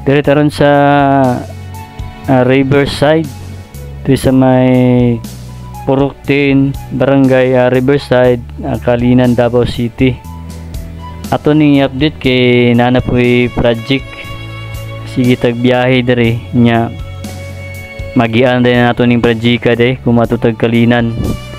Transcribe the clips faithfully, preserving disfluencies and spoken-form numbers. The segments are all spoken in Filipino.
Diri taron sa uh, Riverside, diri sa may Puruktin, Barangay uh, Riverside, uh, Kalinan, Davao City. Ato ning update kay nana po'y project. Sige tagbiyahe diri nya magian din nato ning project day kumatutag Kalinan.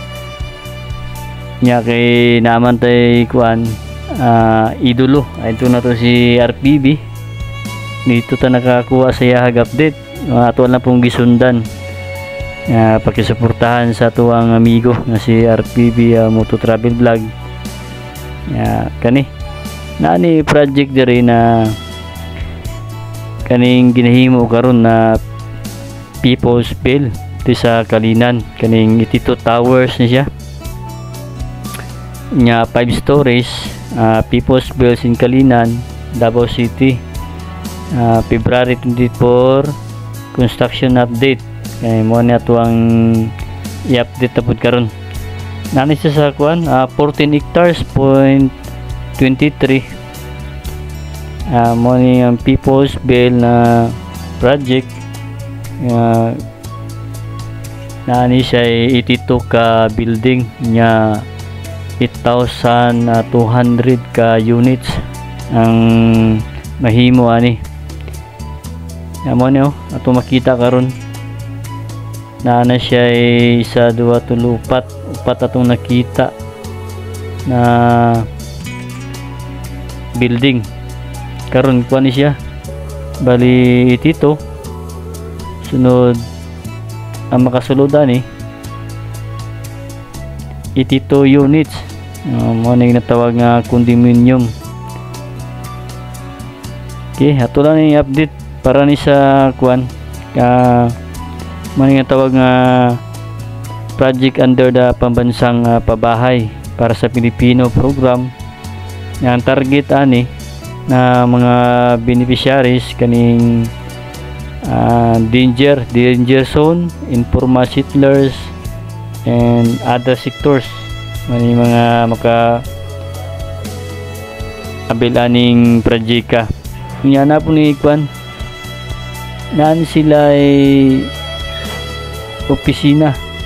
Nya kay naman tay kuan uh, idolo ay ito na to si R P B. Dito ta nakakuha sa yahag update. Uh, ato lang pong gisundan. Uh, pakisuportahan sa tuwang amigo nga si R P B uh, Moto Travel Vlog. Uh, kani nani project diri na kaning ginahimo karon na People's Bill di sa Kalinan, kaning eighty-two towers ni siya nya five stories. uh, People's Bills in Kalinan, Davao City. uh, February twenty-four construction update kay mo na to ang i-update tapod karon. Nani siya sa kuan uh, fourteen hectares point twenty-three. uh, mo ni ang People's Bill na project. uh, nani siya eighty-two ka building nya eight thousand two hundred ka units ang mahimo ani. Amo niyo ato makita karon na na siya ay isa, dua, tulo, upat upat atong nakita na building karon kuan ni siya bali itito sunod ang makasuludan ni eighty-two units. uh, mo na natawag nga condominium. Okay, ato lang yung update para ni sa kuan uh, mo na natawag nga project under the pambansang uh, pabahay para sa Pilipino program. Ang target ani na mga beneficiaries kaning uh, danger danger zone, informal settlers and other sectors. May mga maka abil aning projeka nya na po ni kwan naan sila ay opisina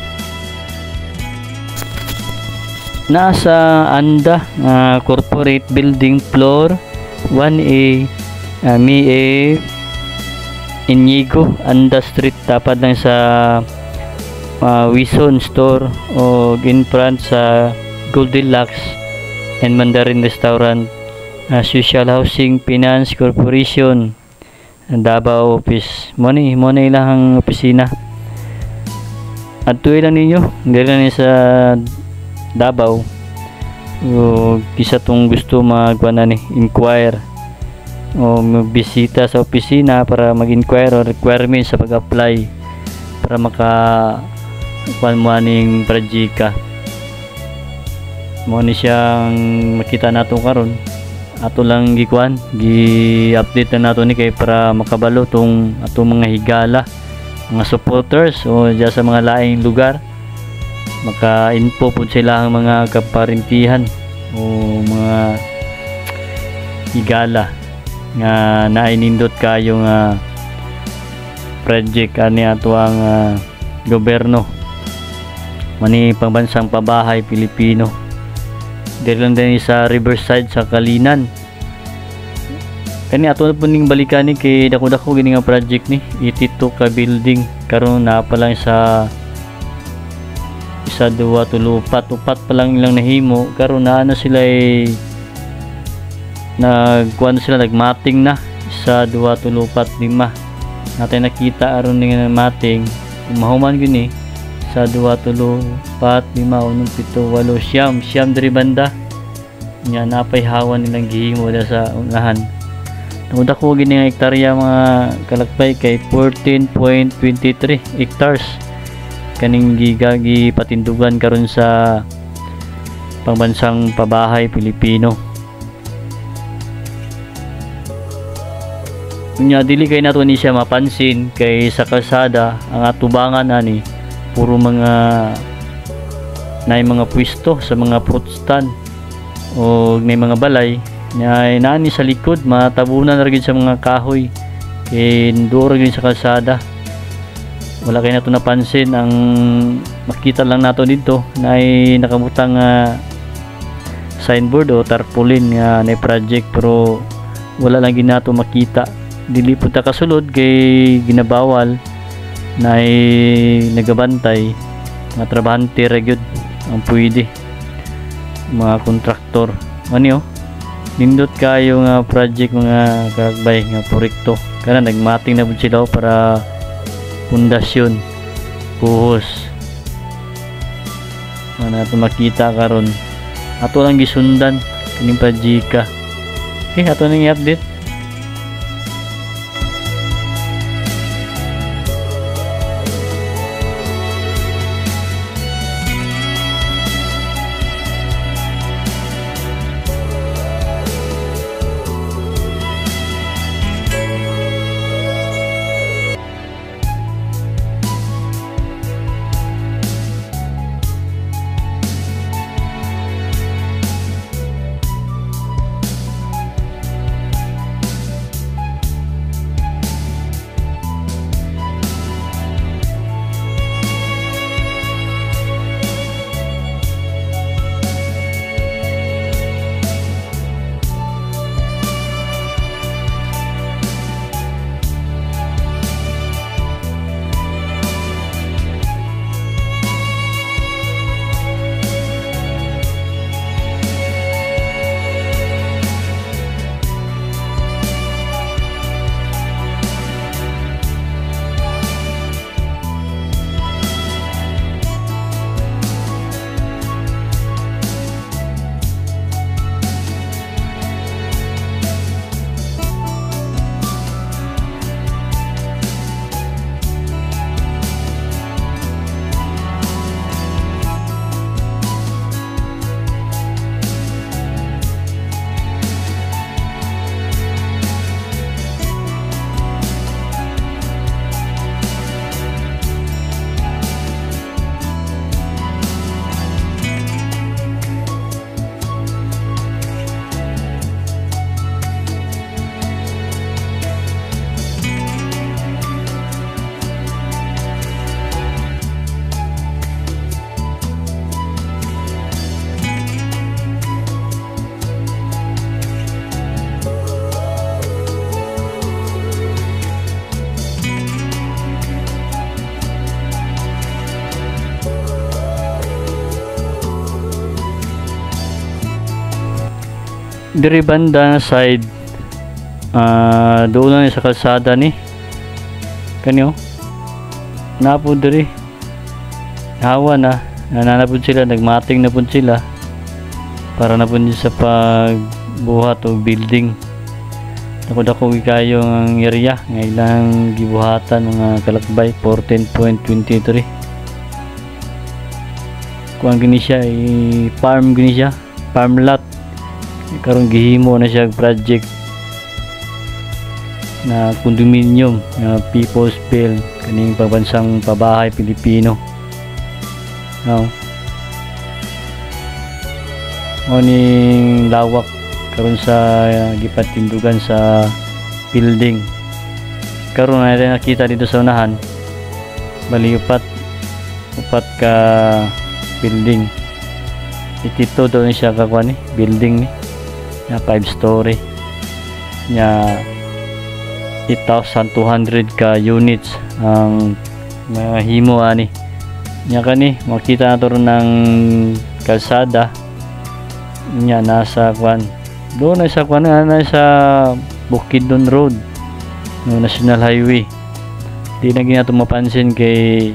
nasa anda uh, corporate building floor one A uh, Mi A Inigo Anda Street, tapat lang sa uh, Wison store o in front sa Goldilocks and Mandarin Restaurant. uh, Social Housing Finance Corporation Davao Office. Money money lang ang opisina at tuwi lang ninyo dili lang sa Davao o kisa tong gusto magkuan ni inquire o magbisita sa opisina para mag-inquire o requirements sa pag-apply para maka kuan mo aning projeka. Mo ni siyang makita nato karon ato lang gikuan gi-update na nato ni kay para makabalo tong atong mga higala, mga supporters o diya sa mga laing lugar maka-info po sila ang mga kaparintihan o mga higala nga nainindot kayo nga project ani ato ang uh, gobyerno mani pambansang pabahay Pilipino. Dili lang din sa Riverside sa Kalinan. Kani ato po ning balikan ni kay dako-dako gini nga project ni eighty-two ka building karon na pa lang sa isa, dua, tulo, upat upat pa lang ilang nahimo karon na ano sila ay nagkuan sila nagmating na isa, dua, tulo, upat, lima natin nakita aron ning mating mahuman gini isa, dua, tulo, upat, lima, unom, pito, walo, siyam siyam diri banda nya napay hawan nilang gihimo da sa unahan. Tungod ako gini nga hektarya mga kalakpay kay fourteen point two three hectares kaning gigagi patindugan karon sa pambansang pabahay Pilipino. Nya dili kay nato ni siya mapansin kay sa kalsada ang atubangan ani puro mga nay mga pwesto sa mga fruit stand o may mga balay na nani sa likod matabunan ra gid sa mga kahoy kay duro yun sa kalsada. Wala kayo nato napansin. Ang makita lang nato dito na ay nakabutang uh, signboard o tarpaulin nga na project, pero wala lang ginato makita. Dili po ta kasulod kay ginabawal na ay nagabantay mga trabahante ra gyud ang pwede, mga kontraktor. Ano oh, nindot kayo nga project mga kagbay nga proyekto kana nagmating na pud sila para pundasyon, puhos. Ano nato makita karon, ato lang gisundan kining projika. Okay, ato nang i-update. Diri banda side, uh, doon lang sa kalsada ni kanyo napo diri hawa na nananapod sila, nagmating na pud sila para na pud sa pagbuhat o building. Dako-dako kayo ang area nga ilang gibuhatan mga kalakbay. Fourteen point two three kuang gini siya, i farm gini siya, farm lot. Karon gihimo na siya project na condominium na People's Bill kaning pambansang pabahay Pilipino. No. Moning lawak karon sa uh, gipatindugan sa building. Karon na rin nakita dito sa unahan. Bali upat upat ka building. Ikito doon siya kakuan ni building ni na five story nya eight thousand two hundred ka units ang mahimo ani nya kani makita nato ng kalsada nya nasa kwan doon na sa kwan na sa Bukidnon Road no National Highway. Di na ginato mapansin kay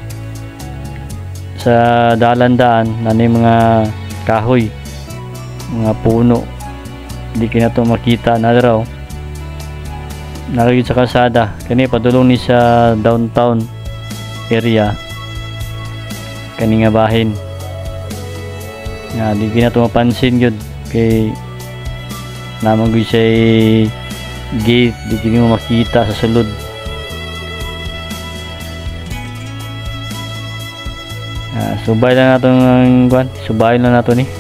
sa dalan-daan na mga kahoy, mga puno, di kina to makita na raw nakagid sa kalsada kani padulong ni sa downtown area kani nga bahin nga di kina to mapansin gyud kay namang gyud siya gate, di kini mo makita sa sulod. Ah, subay lang nato ng kwan, subay lang nato ni.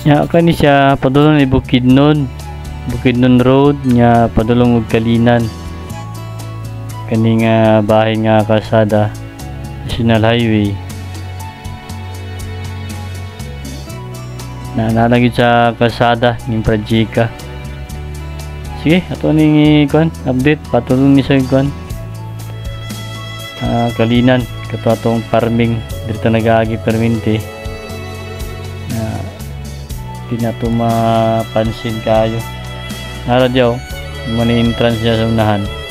nya kani siya padulong ni Bukidnon Bukidnon Road nya padulong og Kalinan kani nga bahay nga kalsada National Highway na nalagid sa kalsada ng Projeka. Sige, ato ning kuan update patulong ni sa kuan uh, Kalinan kato atong farming dito nagaagi perminti na di na to mapansin kayo nara diyaw mo ni entrance niya sa unahan